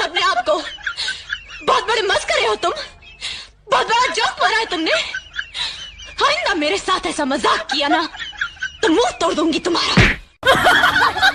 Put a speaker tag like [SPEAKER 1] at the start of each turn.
[SPEAKER 1] अपने आप को। बहुत बड़े मस्करे हो तुम, बहुत बड़ा जोक मारा है तुमने। आइंदा मेरे साथ ऐसा मजाक किया ना तो मुंह तोड़ दूंगी तुम्हारा।